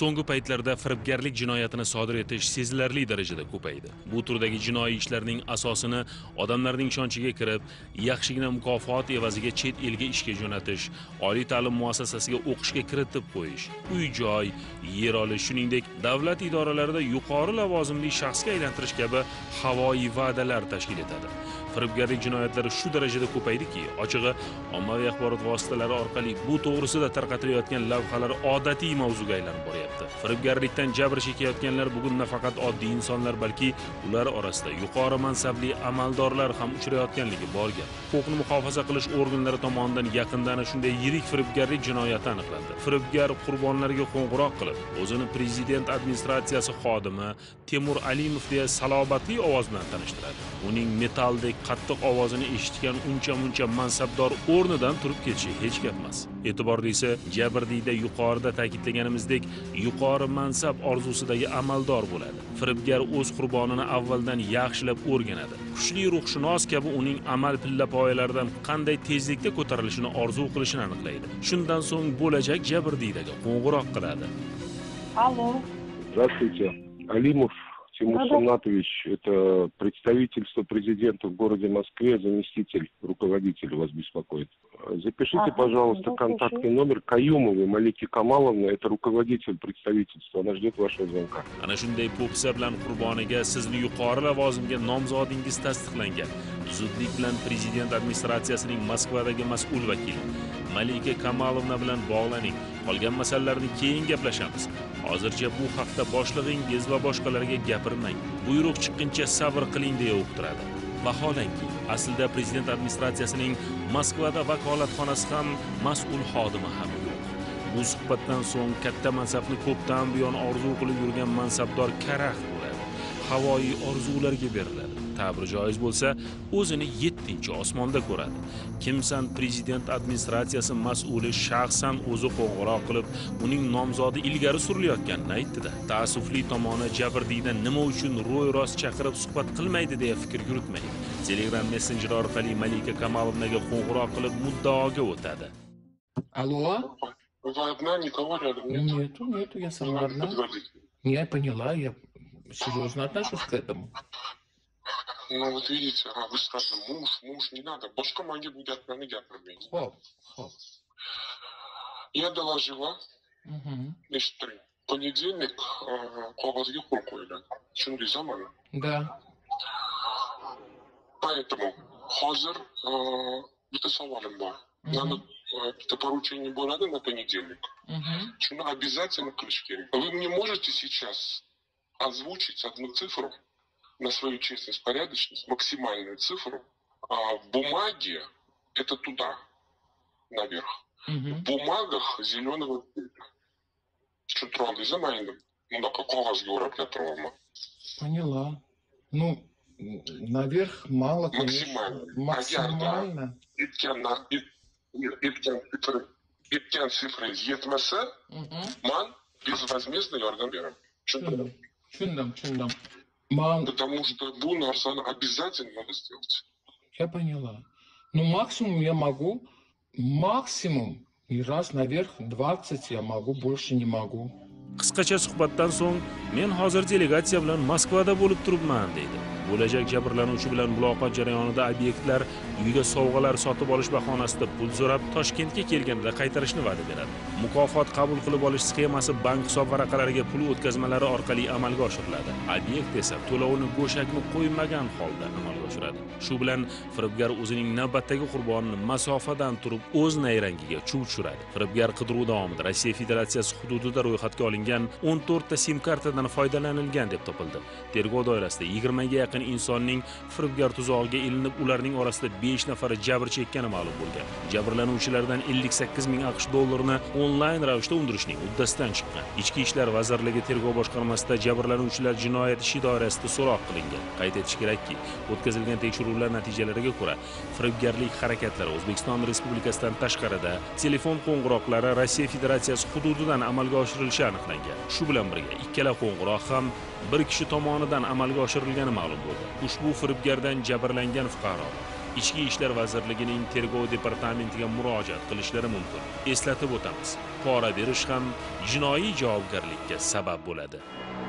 So'nggi paytlarda firibgarlik jinoyatini sodir etish sezilarli darajada ko'paydi. Bu turdagi jinoiy ishlarning asosini odamlarning ishonchiga kirib, yaxshigina mukofot evaziga chet elga ishga jo'natish, oliy ta'lim muassasasiga o'qishga kiritib qo'yish, uy-joy, yer olish, shuningdek davlat idoralarida yuqori lavozimli shaxsga aylantirish kabi havoyi va'dalar tashkil etadi. Firibgarlik jinoyatlari shu darajada ko'paydiki, ochig'i ommaviy axborot vositalari orqali bu to'g'risida tarqatilayotgan lavhalar odatiy mavzuga aylanib boryapti. Firibgarlikdan jabr chekayotganlar bugun nafaqat oddiy insonlar, balki ular orasida yuqori mansabli amaldorlar ham uchrayotganligi bor gap. Huquqni muhofaza qilish organlari tomonidan yaqinda ana shunday yirik firibgarlik jinoyati aniqlandi. Firibgar qurbonlarga qo'ng'iroq qilib, o'zini prezident administratsiyasi xodimi Temur Alimov deya salobatli ovoz bilan tanishtiradi. Uning metaldek qattiq ovozini eshitgan uncha-muncha mansabdor o'rnidan turib ketishi hech gap emas. E'tiborlisi, jabrdiyda yuqorida ta'kidlaganimizdek, yuqori mansab orzusidagi amaldor bo'ladi. Firibgar o'z qurbonini avvaldan yaxshilab o'rganadi. Kuchli ruhshunos kabi uning amal pillapoyalaridan qanday tezlikda ko'tarilishini orzu qilishini aniqlaydi. Shundan so'ng bo'lajak jabrdiydaga qo'ng'iroq qiladi. Алло. Здравствуйте. Алимов Тимур Сунатович, это представительство президента в городе Москве, заместитель руководителя вас беспокоит. Запишите, пожалуйста, контактный номер Каюмовой Малики Камаловны, это руководитель представительства, она ждет вашего звонка. Ana shunday po'pisa bilan qurboniga sizni yuqori lavozimga nomzodingiz tasdiqlangan. Zudlik bilan prezident administratsiyasining Moskvadagi mas'ul vakili Malika Kamalovna bilan bog'laning. Qolgan masalalarni keyin gaplashamiz. Hozircha bu haqda boshlig'ingiz va boshqalarga gapirmang. Buyruq chiqquncha sabr qiling deya uqtiradi. Vaholanki, aslida prezident administratsiyasining Moskvada vakolatxonasi ham, mas'ul xodimi ham yo'q. Bu suhbatdan so'ng katta mansabni ko'pdan buyon orzu qilib yurgan mansabdor karaxt bo'ladi. Havoyi orzularga beriladi. Ta'bir joiz bo'lsa, o'zini 7-osmonda ko'radi. Kimsan prezident administratsiyasi mas'uli shaxsan o'zi qo'ng'iroq qilib, uning nomzodi ilgari surilayotganini aytdi-da. Ta'assufli tomoni jabrdiyda nima uchun ro'y-rost chaqirib suhbat qilmaydi deya fikr yuritmaydi. Telegram messenjeri orqali Malika Kamalovnaga qo'ng'iroq qilib muddaoga o'tadi. Алло? Вы одна, никого рядом нет? Нету, я сама одна. Я поняла, я серьезно отношусь к этому. Ну вот видите, вы сразу муж, не надо. Башка моги будет на ноги пробить. Хоп. Я доложила, значит, понедельник, колбазги хурку или шунди замана. Да. Поэтому хозер это савалим бар. Надо это поручение было на понедельник. Что обязательно клички. Вы мне можете сейчас озвучить одну цифру на свою честность, порядочность, максимальную цифру. В бумаге это туда, наверх. В бумагах зеленого цвета. Что трогай за майндом. Ну да какого разговора для травма? Поняла. Ну, наверх мало, конечно. Максимально. Иткен цифры етмесе, ман безвозмездно ярдам берем. Чундам. Потому что бу нарсаны обязательно надо сделать. Я поняла. Ну, максимум я могу. Максимум. И раз наверх 20 я могу, больше не могу. Qisqacha suhbatdan so'ng, men hozir delegatsiya bilan Moskvada bo'lib turibman deydi. Bo'lajak jabrlanuvchi bilan muloqot jarayonida obyektlar uyiga sovg'alar sotib olish bahonasida pul so'rab Toshkentga kelganida qaytarishni va'da beradi. Mukofot qabul qilib olish sxemasi bank hisob varaqalariga pul o'tkazmalari orqali amalga oshiriladi. Obyekt esa to'lovini go'shakni qo'ymagan holda amalga oshiradi. Shu bilan firibgar o'zining navbatdagi qurbonini masofadan turib o'z nayrangiga chuv tushiradi. Firibgar qidiruv davomida Rossiya Federatsiyasi hududida ro'yxatga olingan 14 ta SIM kartadan foydalanilgan deb topildi. Tergov doirasida 20 ga yaqin insonning firibgar tuzog'iga ilinib, ularning orasida 5 nafari jabr chekkani ma'lum bo'lgan. Jabrlanuvchilardan 58 ming AQSh dollarini onlayn ravishda undirishning uddasidan chiqqan. Ichki ishlar vazirligi tergov boshqarmasida jabrlanuvchilar jinoyat ishi doirasida so'roq qilingan. Qayd etish kerakki, o'tkazilgan tekshiruvlar natijalariga ko'ra, firibgarlik harakatlari O'zbekiston Respublikasidan tashqarida telefon qo'ng'iroqlari Rossiya Federatsiyasi hududidan amalga oshirilishi aniqlangan. Shu bilan birga ikkala qo'ng'iroq ham bir kishi tomonidan amalga oshirilgani ma'lum bo'ldi. Ushbu firibgardan jabrlangan fuqaro Ichki ishlar vazirligining tergov departamentiga murojaat qilishlari mumkin. Eslatib o'tamiz, pora berish ham jinoiy javobgarlikka sabab bo'ladi.